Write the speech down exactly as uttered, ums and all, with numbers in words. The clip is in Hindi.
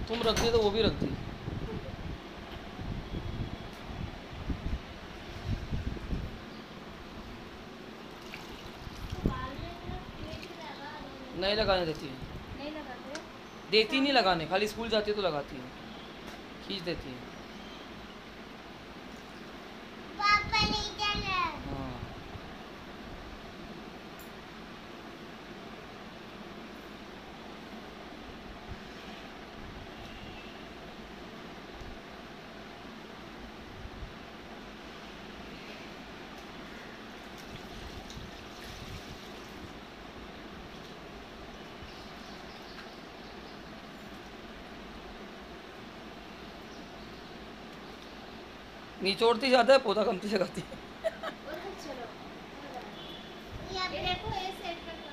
तुम रखती तो वो भी रखती। नहीं लगाने देती है। नहीं लगाते? देती नहीं लगाने, खाली स्कूल जाती है तो लगाती है, खींच देती है। पापा नहीं जाना। हाँ निचोड़ती ज़्यादा है, पौधा कमती लगाती है। चलो ये ये देखो, ये सेट